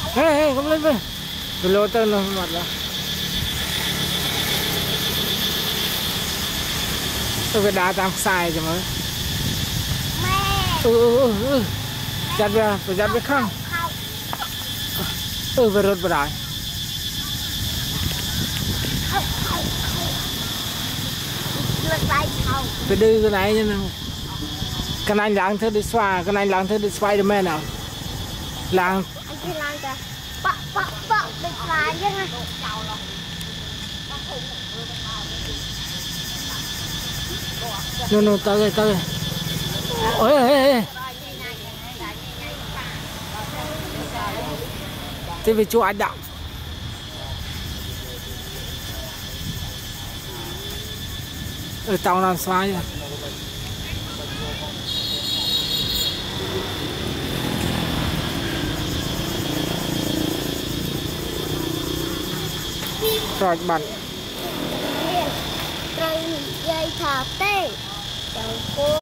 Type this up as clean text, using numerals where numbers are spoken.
ê không lên về cái lô tơ nó mặt là tôi cái đá tam sai cho mới chặt về phải chặt về không về rốt vào đại phải đưa cái này như cái này làng thơ đi xoa cái này làng thơ đi Spiderman nào làng anh làng kìa bọ đi xoa chứ ha no tới ôi thế về chỗ anh đạo ở tàu làm xoa vậy rồi bạn dây thả tê